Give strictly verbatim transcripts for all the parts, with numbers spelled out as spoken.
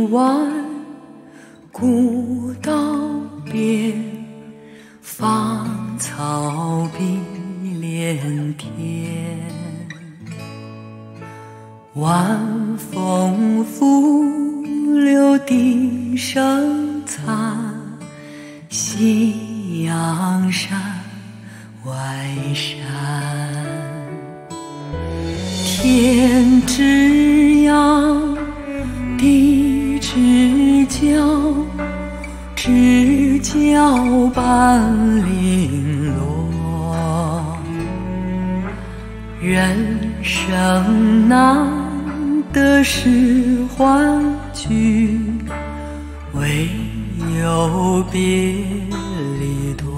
亭湾，古道边，芳草碧连天。晚风拂柳笛声残，夕阳山外山。天之阳，地之角，知交半零落。人生难得是欢聚，唯有别离多。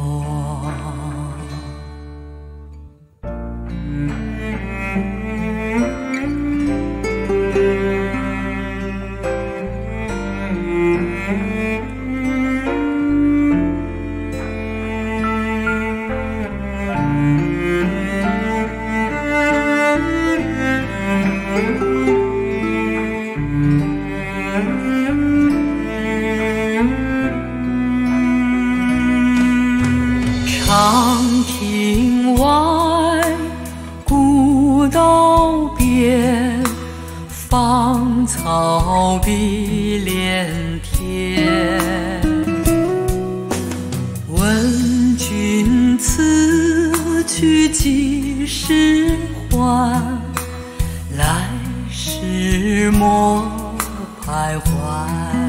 长亭外，古道边，芳草碧连天。问君此去几时还？来时莫徘徊。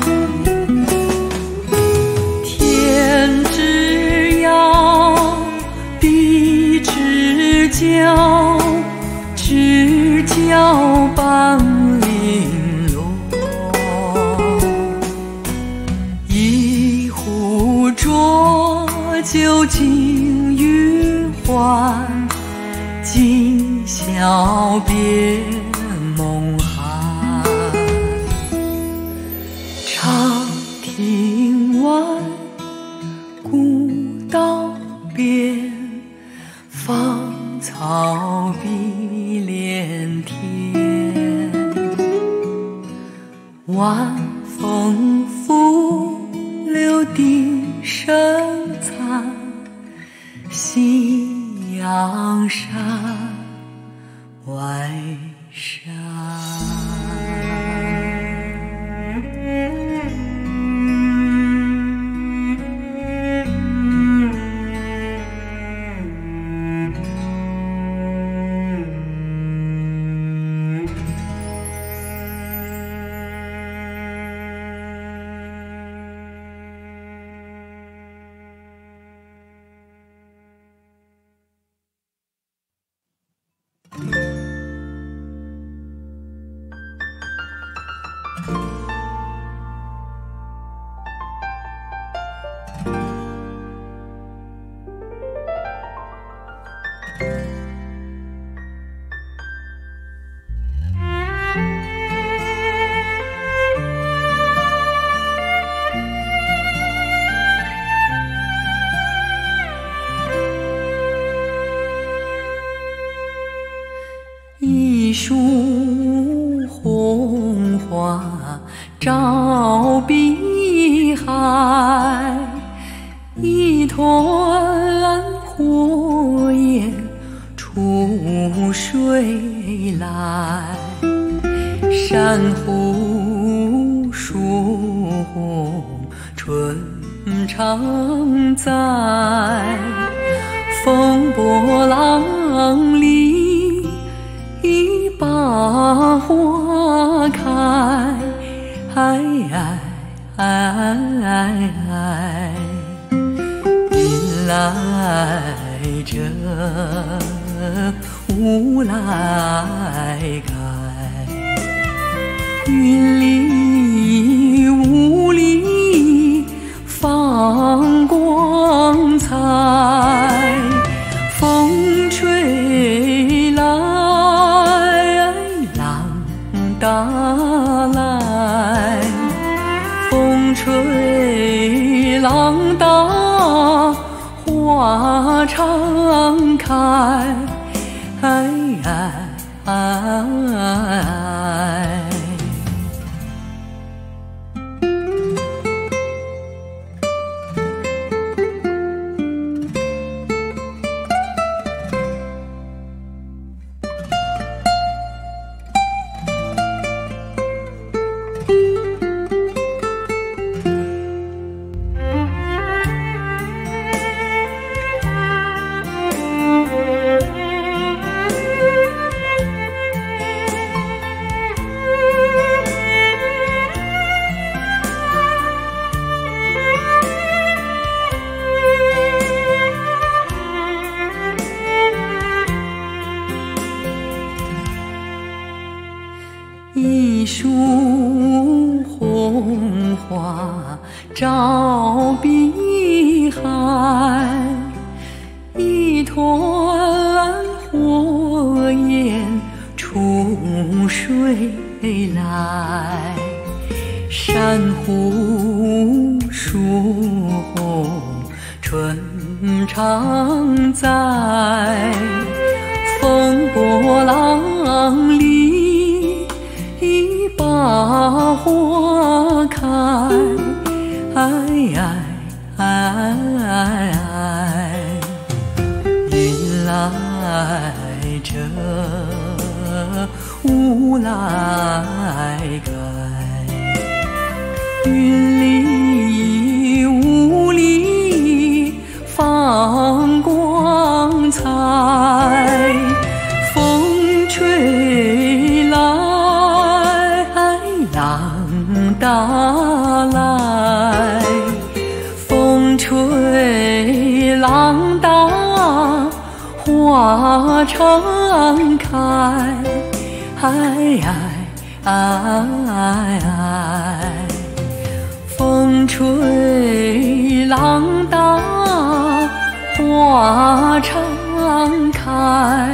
天之阳，地之角，知交半零落。一壶浊酒尽余欢，今宵别梦寒。长亭外，古道边，芳草碧连天。晚风拂柳笛声残，夕阳山外山。一树红花照碧海，一团火焰出水来。珊瑚树红春常在，风波浪里一把花开。云来者雾来开，云里雾里放光彩。风吹来浪打来，风吹浪打花常开。 花照碧海，一团火焰出水来，珊瑚树红春常在，风波浪里一把花开，云来者雾来开，云里雾里放光彩，风吹来浪打来，风吹浪打花常开，风吹浪打花常开，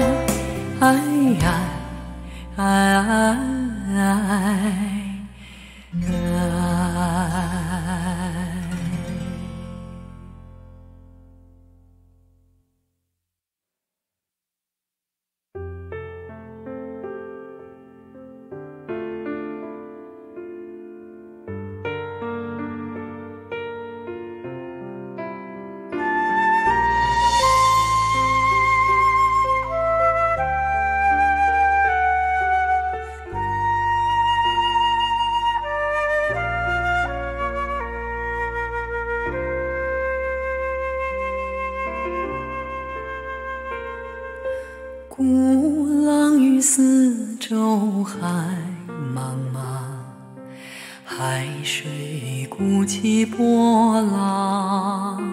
鼓浪屿四周海茫茫，海水鼓起波浪，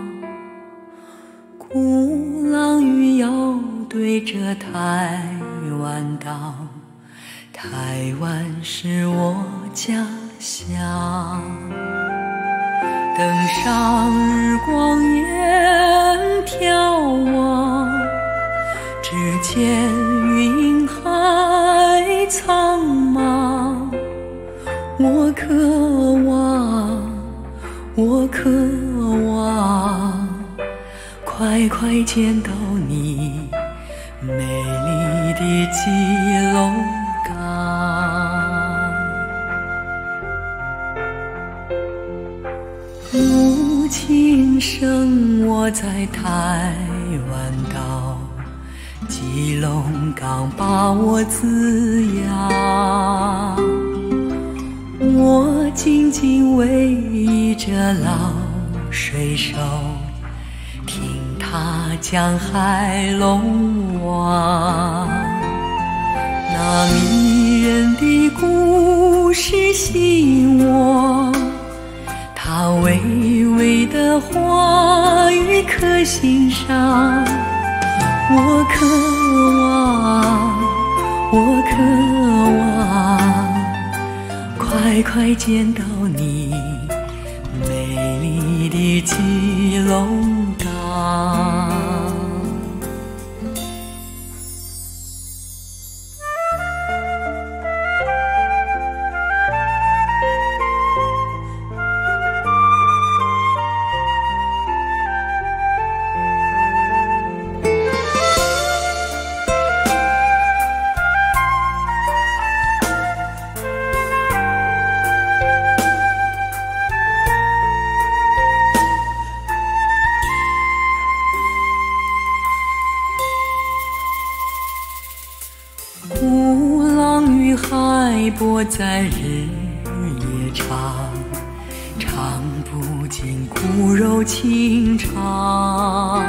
鼓浪屿要对着台湾岛，台湾是我家乡。登上日光岩眺望，只见云海苍茫，我渴望，我渴望，快快见到你美丽的基隆港。母亲生我在台湾岛，基隆港把我滋养，我紧紧偎依着老水手，听他讲海龙王。那迷人的故事吸引我，他微微的话语可欣赏，我渴望，我渴望，快快见到你美丽的基隆港。鼓浪屿海波在日夜长，唱不尽骨肉情长。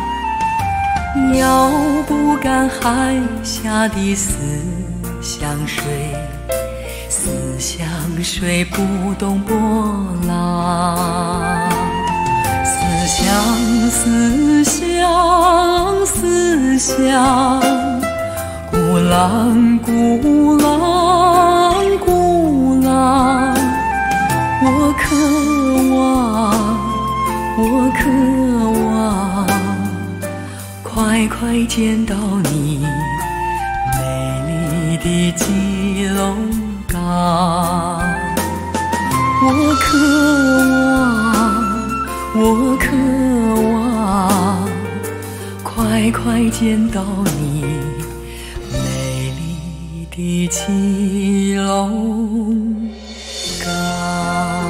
遥不干海下的思乡水，思乡水不动波浪。思乡思乡思乡，鼓浪鼓浪鼓浪，我渴望，我渴望，快快见到你美丽的基隆港。我渴望，我渴望，快快见到你美丽的基隆港。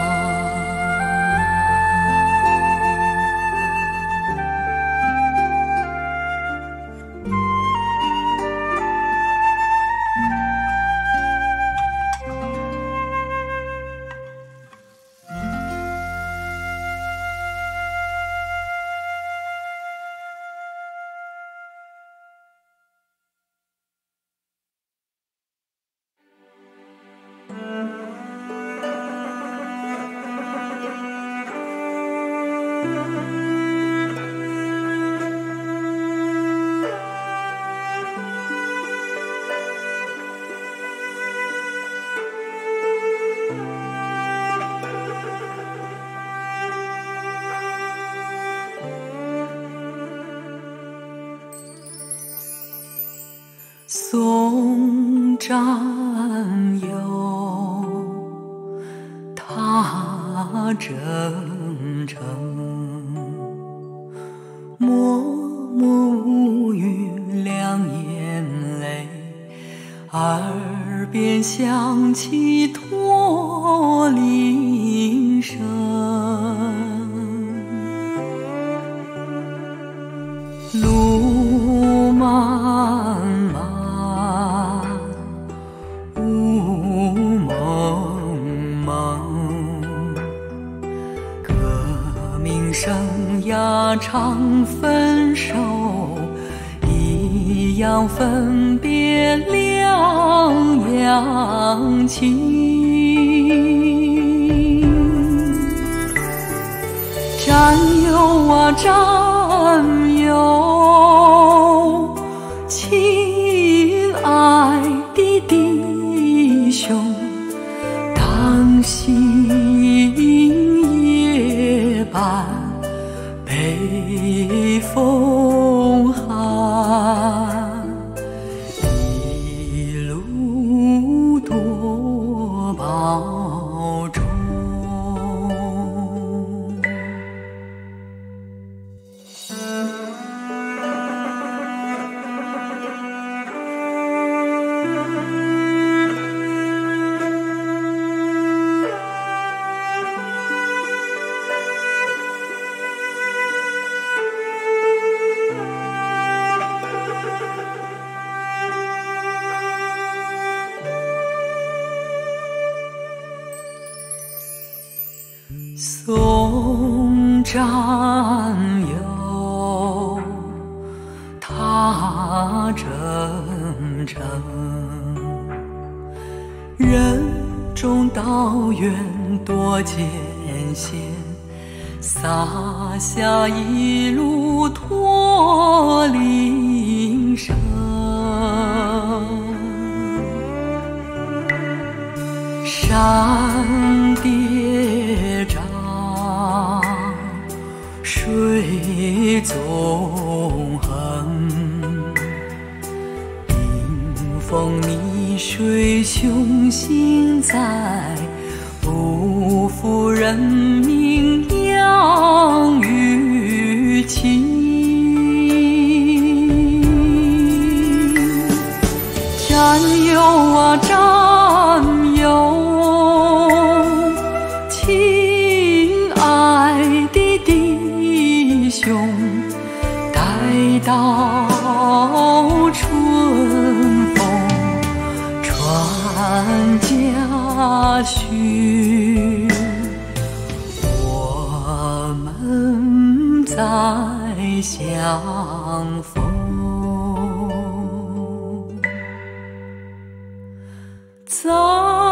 送战友，踏征程，默默无语两眼泪，耳边响起驼铃声。路漫漫，雾蒙蒙，革命生涯常分手，一样分别两样情。战友啊战友，亲爱的弟兄，当心夜半北风寒，一路多保重。送战友，踏征程，任重道远多艰险，洒下一路驼铃声。山叠嶂，水纵横，迎风逆水雄心在，不负人民养育情。战友啊战友，亲爱的弟兄，待到春风传家训，我们再相逢。在